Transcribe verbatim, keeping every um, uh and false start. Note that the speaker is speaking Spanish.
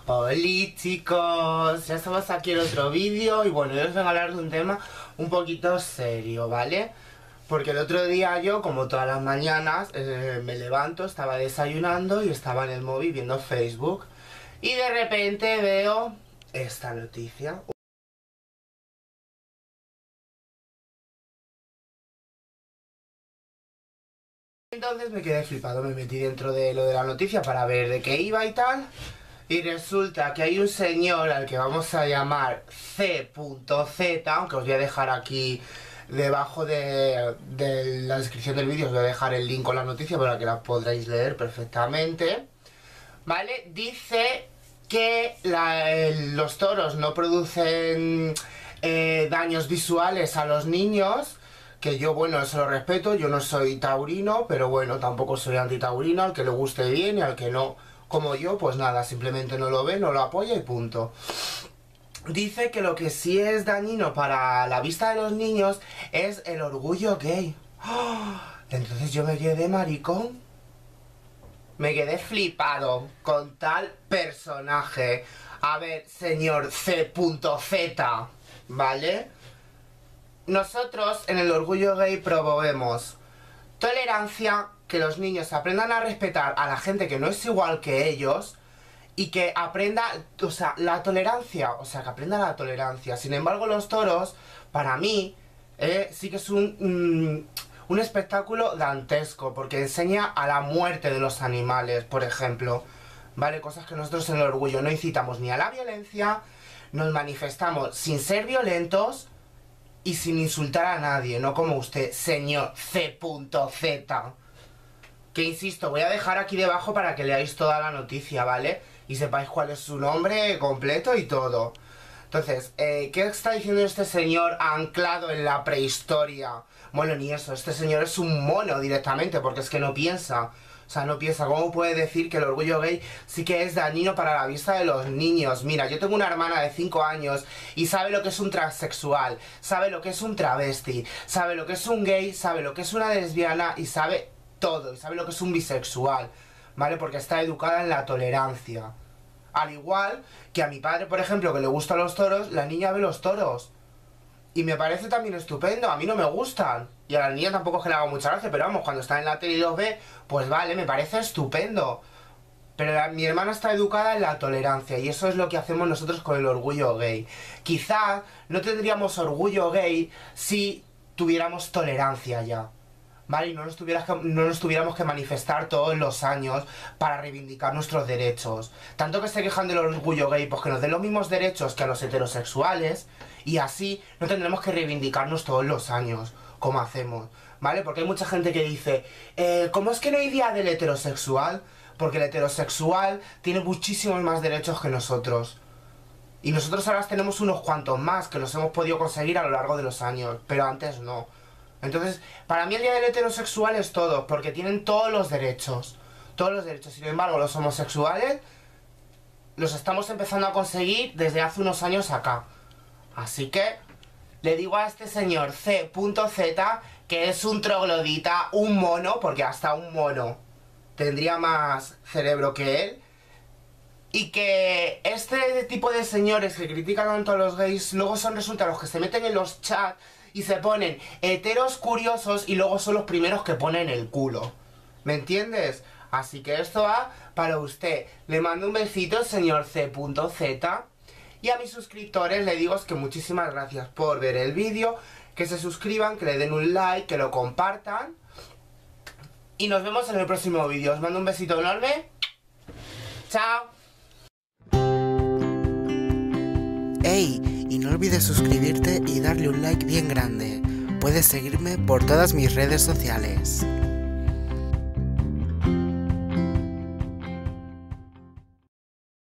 Hola chicos, ya estamos aquí en otro vídeo y bueno, hoy os vengo a hablar de un tema un poquito serio, ¿vale? Porque el otro día yo, como todas las mañanas, eh, me levanto, estaba desayunando y estaba en el móvil viendo Facebook y de repente veo esta noticia. Entonces me quedé flipado, me metí dentro de lo de la noticia para ver de qué iba y tal. Y resulta que hay un señor al que vamos a llamar C Z, aunque os voy a dejar aquí debajo de, de la descripción del vídeo, os voy a dejar el link con la noticia para que la podréis leer perfectamente. ¿Vale? Dice que la, el, los toros no producen eh, daños visuales a los niños. Que yo, bueno, eso lo respeto, yo no soy taurino, pero bueno, tampoco soy antitaurino, al que le guste bien y al que no, como yo, pues nada, simplemente no lo ve, no lo apoya y punto. Dice que lo que sí es dañino para la vista de los niños es el orgullo gay. ¡Oh! Entonces yo me quedé maricón. Me quedé flipado con tal personaje. A ver, señor C Z, ¿vale? Nosotros en el orgullo gay promovemos tolerancia, que los niños aprendan a respetar a la gente que no es igual que ellos y que aprenda, o sea, la tolerancia, o sea, que aprenda la tolerancia. Sin embargo, los toros, para mí, eh, sí que es un, un, un espectáculo dantesco, porque enseña a la muerte de los animales, por ejemplo, ¿vale? Cosas que nosotros en el orgullo no incitamos ni a la violencia, nos manifestamos sin ser violentos y sin insultar a nadie, no como usted, señor C Z. Que insisto, voy a dejar aquí debajo para que leáis toda la noticia, ¿vale? Y sepáis cuál es su nombre completo y todo. Entonces, eh, ¿qué está diciendo este señor anclado en la prehistoria? Bueno, ni eso, este señor es un mono directamente, porque es que no piensa. O sea, no piensa, ¿cómo puede decir que el orgullo gay sí que es dañino para la vista de los niños? Mira, yo tengo una hermana de cinco años y sabe lo que es un transexual, sabe lo que es un travesti, sabe lo que es un gay, sabe lo que es una lesbiana y sabe todo, y sabe lo que es un bisexual, ¿vale? Porque está educada en la tolerancia. Al igual que a mi padre, por ejemplo, que le gustan los toros, la niña ve los toros. Y me parece también estupendo, a mí no me gustan. Y a la niña tampoco es que le haga mucha gracia, pero vamos, cuando está en la tele y los ve, pues vale, me parece estupendo. Pero la, mi hermana está educada en la tolerancia y eso es lo que hacemos nosotros con el orgullo gay. Quizás no tendríamos orgullo gay si tuviéramos tolerancia ya, ¿vale? Y no nos, tuvieras que, no nos tuviéramos que manifestar todos los años para reivindicar nuestros derechos. Tanto que se quejan del orgullo gay, pues que nos den los mismos derechos que a los heterosexuales y así no tendremos que reivindicarnos todos los años, como hacemos, ¿vale? Porque hay mucha gente que dice, eh, ¿cómo es que no hay día del heterosexual? Porque el heterosexual tiene muchísimos más derechos que nosotros. Y nosotros ahora tenemos unos cuantos más que los hemos podido conseguir a lo largo de los años, pero antes no. Entonces, para mí el día del heterosexual es todo, porque tienen todos los derechos. Todos los derechos. Sin embargo, los homosexuales los estamos empezando a conseguir desde hace unos años acá. Así que le digo a este señor C Z que es un troglodita, un mono, porque hasta un mono tendría más cerebro que él. Y que este tipo de señores que critican tanto a los gays, luego son resulta los que se meten en los chats y se ponen heteros curiosos y luego son los primeros que ponen el culo. ¿Me entiendes? Así que esto va para usted. Le mando un besito, señor C Z. Y a mis suscriptores le digo que muchísimas gracias por ver el vídeo, que se suscriban, que le den un like, que lo compartan. Y nos vemos en el próximo vídeo. Os mando un besito enorme. Chao. ¡Hey! Y no olvides suscribirte y darle un like bien grande. Puedes seguirme por todas mis redes sociales.